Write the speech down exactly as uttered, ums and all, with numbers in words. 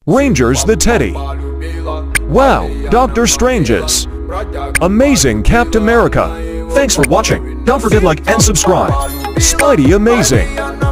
Rangers the Teddy. Wow, Doctor Stranges. Amazing Captain America. Thanks for watching. Don't forget like and subscribe. Spidey Amazing.